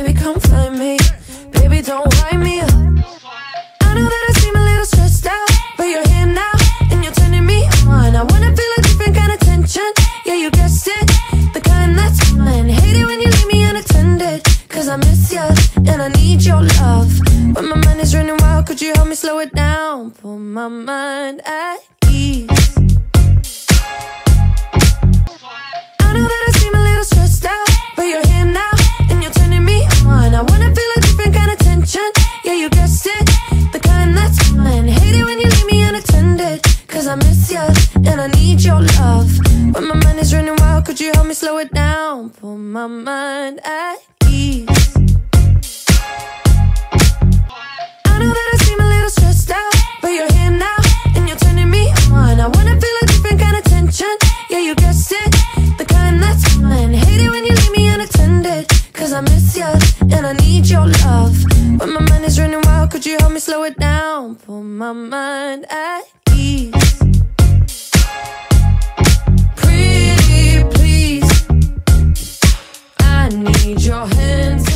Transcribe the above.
baby, come find me. Baby, don't wind me up. I know that I seem a little stressed out, but you're here now, and you're turning me on. I wanna feel a different kind of tension. Yeah, you guessed it, the kind that's fun. Hate it when you leave me unattended, cause I miss you, and I need your love. When my mind is running wild, could you help me slow it down? Put my mind at ease. I know that I seem a little stressed out, but you're here now, and you're turning me on. I wanna feel a different kind of tension. Yeah, you guessed it, the kind that's fun. Hate it when you leave me unattended, cause I miss you, and I need your love. When my mind is running wild, could you help me slow it down? Put my mind at ease. I know that I seem a little stressed out, but you're here now, and you're turning me on. I wanna feel a different kind of tension. Yeah, you guessed it, the kind that's fun. Hate it when you leave me unattended, cause I miss you, and I need your love. When my mind is running wild, could you help me slow it down? Put my mind at ease. Pretty please, I need your hands.